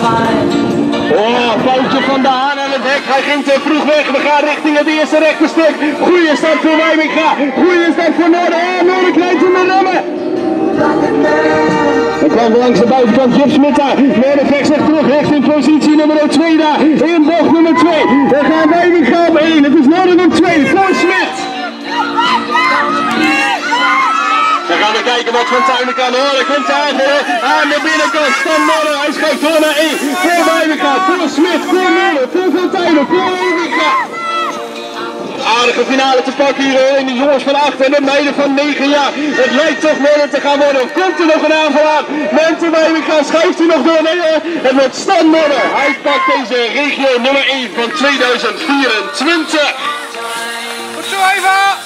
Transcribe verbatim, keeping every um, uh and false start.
Oh, foutje van de Haan aan het hek. Hij ging te vroeg weg. We gaan richting het eerste rechterstuk. Goeie start voor Wijminga. Goeie start voor Noorden. Oh, Noorden krijgt hem de remmen. Hij kwam langs de buitenkant Jip Smit daar. Noorden vecht zich terug richting positie nummer twee daar. In bocht nummer twee. We gaan Wijminga op één. Het is Noorden op twee. Voor Smit. Dan gaan we kijken wat Van Tuinen kan horen. Komt hij aan de binnenkant. Stan Noorden. Hij schuift door naar één. Voor Wijminga. Voor Smit. Voor Noorden. Voor Van Tuinen. Voor Wijminga. Aardige finale te pakken hier in de jongens van acht en de meiden van negen jaar. Het lijkt toch Noorden te gaan worden. Of komt er nog een aanval aan? Mensen Wijminga schuift hij nog door. Nee, het wordt Stan Noorden. Hij pakt deze regio nummer één van tweeduizend vierentwintig. Goed zo even.